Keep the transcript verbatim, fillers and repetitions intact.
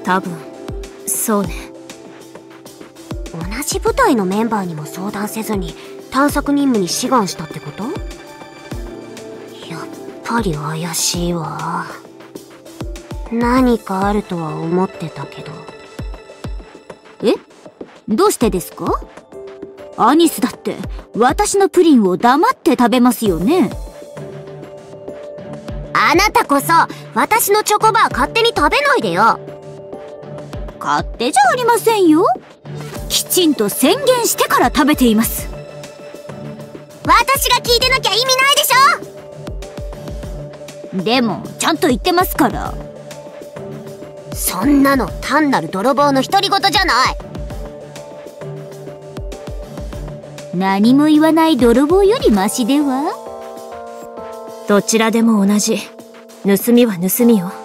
多分そうね。 同じ部隊のメンバーにも相談せずに探索任務に志願したってこと？やっぱり怪しいわ。何かあるとは思ってたけど。 え？どうしてですか？アニスだって私のプリンを黙って食べますよね。 あなたこそ私のチョコバー勝手に食べないでよ。 勝手じゃありませんよ。きちんと宣言してから食べています。 私が聞いてなきゃ意味ないでしょ。 でもちゃんと言ってますから。 そんなの単なる泥棒の独り言じゃない。 何も言わない泥棒よりマシでは？ どちらでも同じ。盗みは盗みよ。